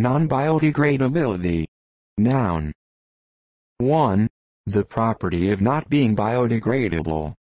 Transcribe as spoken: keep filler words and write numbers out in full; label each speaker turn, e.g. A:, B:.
A: Non-biodegradability. Noun. one. The property of not being biodegradable.